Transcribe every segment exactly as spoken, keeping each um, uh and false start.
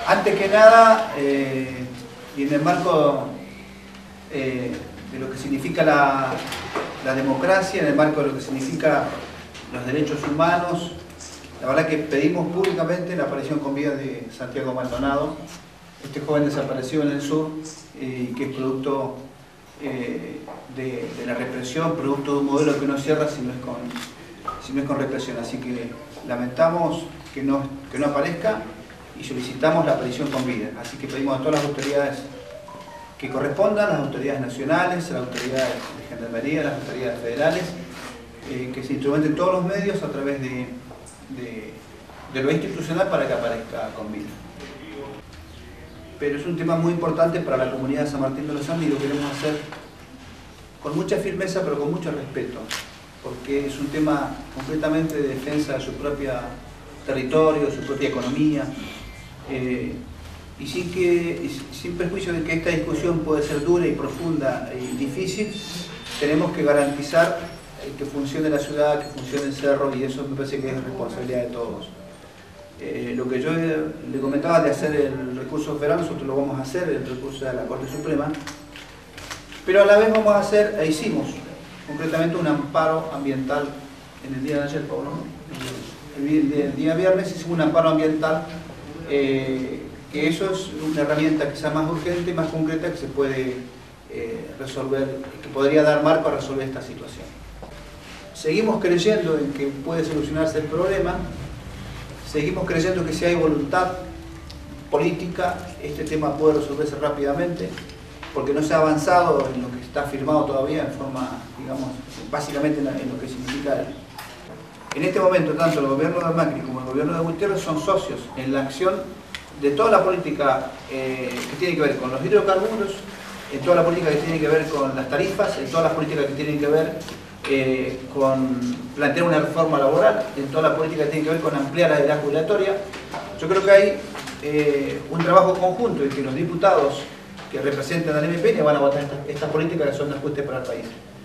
Antes que nada, eh, y en el marco eh, de lo que significa la, la democracia, en el marco de lo que significa los derechos humanos, la verdad que pedimos públicamente la aparición con vida de Santiago Maldonado, este joven desaparecido en el sur, y eh, que es producto eh, de, de la represión, producto de un modelo que no cierra si no es con, si no es con represión. Así que lamentamos que no, que no aparezca y solicitamos la aparición con vida. Así que pedimos a todas las autoridades que correspondan, las autoridades nacionales, las autoridades de gendarmería, las autoridades federales, eh, que se instrumenten todos los medios a través de, de, de lo institucional para que aparezca con vida. Pero es un tema muy importante para la comunidad de San Martín de los Andes y lo queremos hacer con mucha firmeza pero con mucho respeto, porque es un tema completamente de defensa de su propio territorio, de su propia economía, eh, y sin, que, y sin perjuicio de que esta discusión puede ser dura y profunda y difícil, tenemos que garantizar que funcione la ciudad, que funcione el cerro, y eso me parece que es responsabilidad de todos. Eh, lo que yo le comentaba de hacer el recurso federal, nosotros lo vamos a hacer, el recurso de la Corte Suprema, pero a la vez vamos a hacer, e hicimos concretamente un amparo ambiental en el día de ayer, Pablo, ¿no? El, el día viernes hicimos un amparo ambiental, eh, que eso es una herramienta que sea más urgente y más concreta que se puede eh, resolver, que podría dar marco a resolver esta situación. Seguimos creyendo en que puede solucionarse el problema. Seguimos creyendo que si hay voluntad política, este tema puede resolverse rápidamente, porque no se ha avanzado en lo que está firmado todavía en forma, digamos, básicamente en lo que significa. En este momento, tanto el gobierno de Macri como el gobierno de Gutiérrez son socios en la acción de toda la política eh, que tiene que ver con los hidrocarburos, en toda la política que tiene que ver con las tarifas, en todas las políticas que tienen que ver Eh, con plantear una reforma laboral, en toda la política que tiene que ver con ampliar la edad jubilatoria. Yo creo que hay eh, un trabajo conjunto y que los diputados que representan al M P N van a votar estas esta políticas que son de ajuste para el país.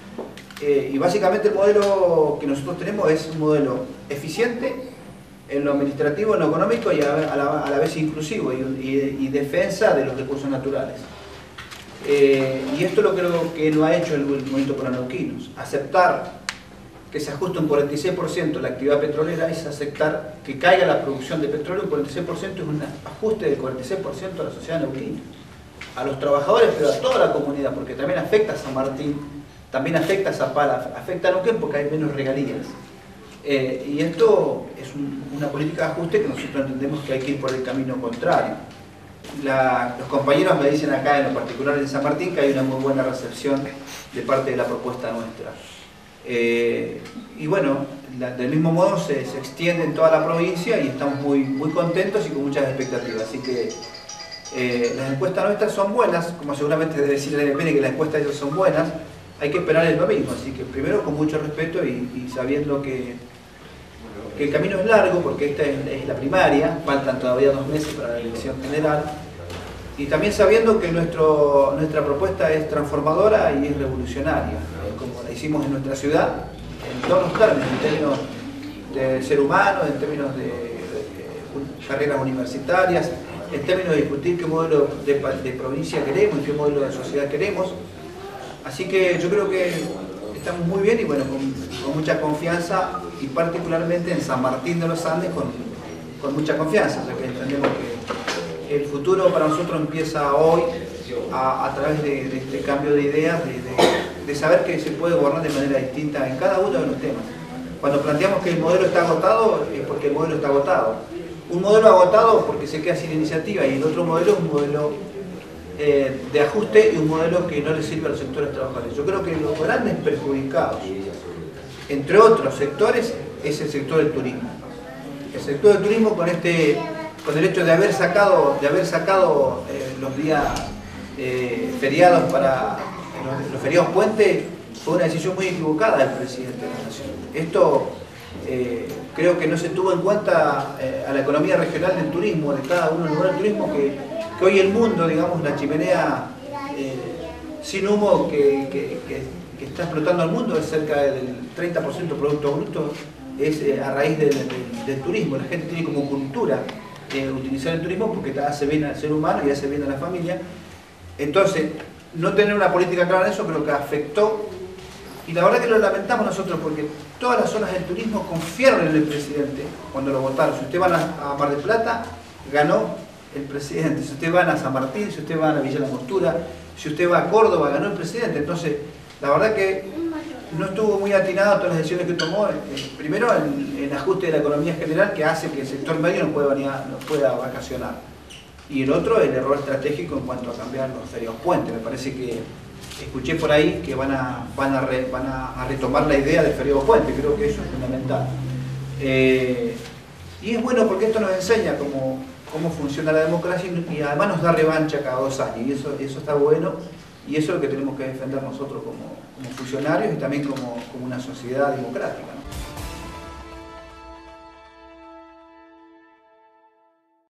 Eh, y básicamente el modelo que nosotros tenemos es un modelo eficiente en lo administrativo, en lo económico y a la, a la vez inclusivo y, y, y defensa de los recursos naturales. Eh, y esto es lo que, lo que no ha hecho el, el movimiento por neuquinos. Aceptar que se ajuste un cuarenta y seis por ciento la actividad petrolera es aceptar que caiga la producción de petróleo un cuarenta y seis por ciento, es un ajuste del cuarenta y seis por ciento a la sociedad neuquina, a los trabajadores, pero a toda la comunidad, porque también afecta a San Martín, también afecta a Zapala, afecta a Neuquén porque hay menos regalías. Eh, y esto es un, una política de ajuste que nosotros entendemos que hay que ir por el camino contrario. La, los compañeros me dicen acá, en lo particular en San Martín, que hay una muy buena recepción de parte de la propuesta nuestra. Eh, y bueno, la, del mismo modo se, se extiende en toda la provincia y estamos muy, muy contentos y con muchas expectativas. Así que eh, las encuestas nuestras son buenas, como seguramente debe decir el M P N que las encuestas de ellos son buenas, hay que esperar el domingo. Así que primero con mucho respeto y, y sabiendo que, que el camino es largo, porque esta es, es la primaria, faltan todavía dos meses para la elección general, y también sabiendo que nuestro, nuestra propuesta es transformadora y es revolucionaria, eh, como la hicimos en nuestra ciudad, en todos los términos, en términos de ser humano, en términos de, de, de carreras universitarias, en términos de discutir qué modelo de, de provincia queremos y qué modelo de sociedad queremos. Así que yo creo que estamos muy bien y bueno, con, con mucha confianza, y particularmente en San Martín de los Andes con, con mucha confianza, ya que entendemos que el futuro para nosotros empieza hoy a, a través de, de este cambio de ideas, de, de, de saber que se puede gobernar de manera distinta en cada uno de los temas. Cuando planteamos que el modelo está agotado, es porque el modelo está agotado. Un modelo agotado porque se queda sin iniciativa, y el otro modelo es un modelo eh, de ajuste y un modelo que no le sirve a los sectores trabajadores. Yo creo que los grandes perjudicados, entre otros sectores, es el sector del turismo. El sector del turismo con este, con el hecho de haber sacado, de haber sacado eh, los días eh, feriados para los, los feriados puente, fue una decisión muy equivocada del presidente de la Nación. Esto eh, creo que no se tuvo en cuenta eh, a la economía regional del turismo, de cada uno de los lugares del turismo, que, que hoy el mundo, digamos, la chimenea eh, sin humo que, que, que, que está explotando al mundo es cerca del treinta por ciento del Producto Bruto, es eh, a raíz del, del, del turismo. La gente tiene como cultura eh, utilizar el turismo porque hace bien al ser humano y hace bien a la familia. Entonces, no tener una política clara en eso creo que afectó, y la verdad que lo lamentamos nosotros porque todas las zonas del turismo confiaron en el presidente cuando lo votaron. Si usted va a Mar del Plata, ganó el presidente. Si usted va a San Martín, si usted va a Villa La Angostura, si usted va a Córdoba, ganó el presidente. Entonces, la verdad que no estuvo muy atinado todas las decisiones que tomó. Primero, el, el ajuste de la economía general que hace que el sector medio no pueda, no pueda vacacionar. Y el otro, el error estratégico en cuanto a cambiar los feriados puentes. Me parece que escuché por ahí que van a, van a, re, van a, a retomar la idea del feriado puente. Creo que eso es fundamental. Eh, y es bueno porque esto nos enseña cómo, cómo funciona la democracia y, y además nos da revancha cada dos años. Y eso, eso está bueno y eso es lo que tenemos que defender nosotros como, como funcionarios y también como, como una sociedad democrática, ¿no?